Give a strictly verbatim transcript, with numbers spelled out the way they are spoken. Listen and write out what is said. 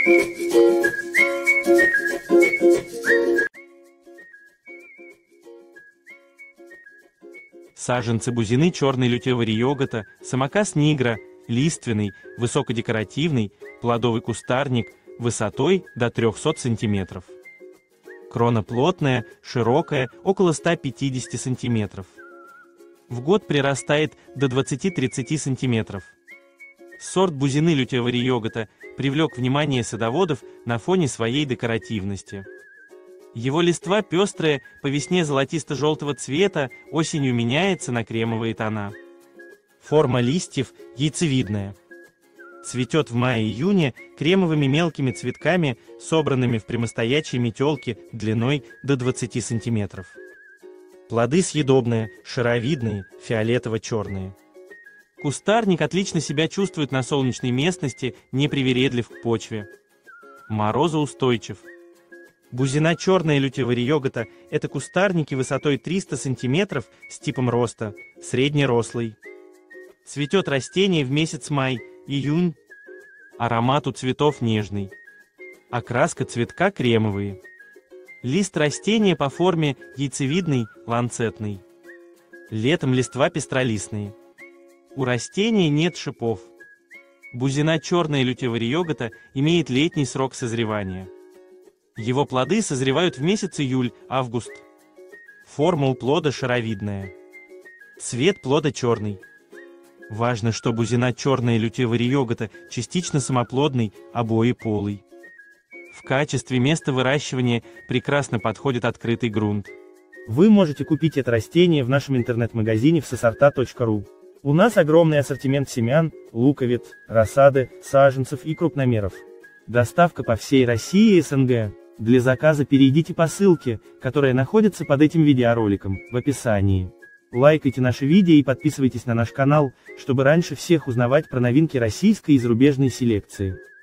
Саженцы бузины черной лютевой риогата, самокас нигра, лиственный, высокодекоративный, плодовый кустарник, высотой до трёхсот сантиметров. Крона плотная, широкая, около ста пятидесяти сантиметров. В год прирастает до двадцати-тридцати сантиметров. Сорт бузины лютевой риогата привлек внимание садоводов на фоне своей декоративности. Его листва пестрая, по весне золотисто-желтого цвета, осенью меняется на кремовые тона. Форма листьев яйцевидная. Цветет в мае-июне кремовыми мелкими цветками, собранными в прямостоячие метелки длиной до двадцати сантиметров. Плоды съедобные, шаровидные, фиолетово-черные. Кустарник отлично себя чувствует на солнечной местности, не привередлив к почве. Морозоустойчив. Бузина черная лютевой риогата – это кустарники высотой триста сантиметров с типом роста, среднерослый. Цветет растение в месяц май-июнь. Аромат у цветов нежный. Окраска цветка кремовый. Лист растения по форме яйцевидный, ланцетный. Летом листва пестролистные. У растения нет шипов. Бузина черная лютевой риогата имеет летний срок созревания. Его плоды созревают в месяц июль-август. Форма у плода шаровидная. Цвет плода черный. Важно, что бузина черная лютевой риогата частично самоплодный, обоеполый. В качестве места выращивания прекрасно подходит открытый грунт. Вы можете купить это растение в нашем интернет-магазине в сосорта точка ру. У нас огромный ассортимент семян, луковиц, рассады, саженцев и крупномеров. Доставка по всей России и эс эн гэ. Для заказа перейдите по ссылке, которая находится под этим видеороликом, в описании. Лайкайте наши видео и подписывайтесь на наш канал, чтобы раньше всех узнавать про новинки российской и зарубежной селекции.